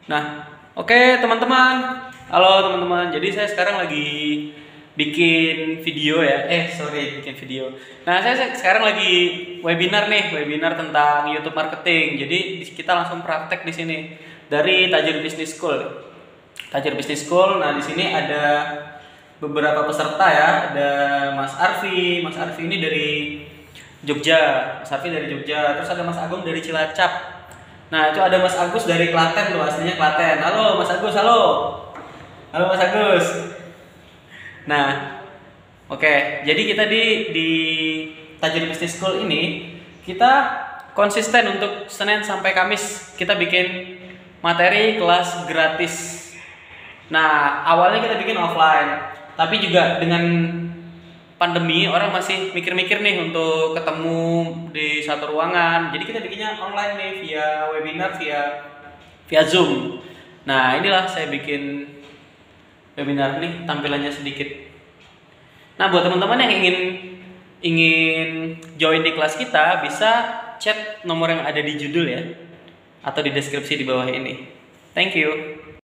Nah, oke teman-teman. Halo teman-teman. Jadi saya sekarang lagi bikin video ya. Bikin video. Nah, saya sekarang lagi webinar tentang YouTube marketing. Jadi kita langsung praktek di sini dari Tajir Business School. Tajir Business School. Nah, di sini ada beberapa peserta ya. Ada Mas Arfi. Mas Arfi ini dari Jogja. Mas Arfi dari Jogja. Terus ada Mas Agung dari Cilacap. Nah, itu ada Mas Agus dari Klaten tuh, aslinya Klaten. Halo Mas Agus, halo. Halo Mas Agus. Nah, oke. Jadi kita di Tajir Business School ini kita konsisten untuk Senin sampai Kamis kita bikin materi kelas gratis. Nah, awalnya kita bikin offline, tapi juga dengan pandemi orang masih mikir-mikir nih untuk ketemu di satu ruangan. Jadi kita bikinnya online nih via webinar via Zoom. Nah, inilah saya bikin webinar nih tampilannya sedikit. Nah, buat teman-teman yang ingin join di kelas kita bisa chat nomor yang ada di judul ya atau di deskripsi di bawah ini. Thank you.